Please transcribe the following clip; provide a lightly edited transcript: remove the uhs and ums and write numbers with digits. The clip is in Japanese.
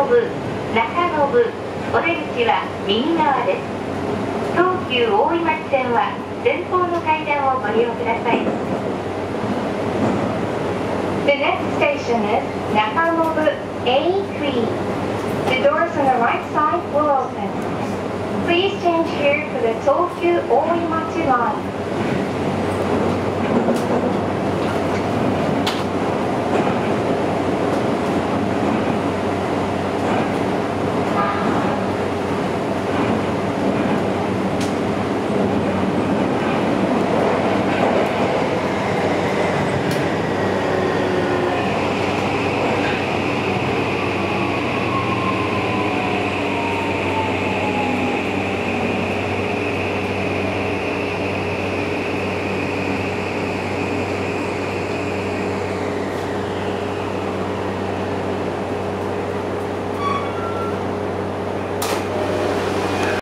部、中野部、お出口は右側です。東急大井町線は前方の階段をご利用ください。The next station is Nakanobu A3. The doors on the right side will open. Please change here for the Tokyu Oimachi line.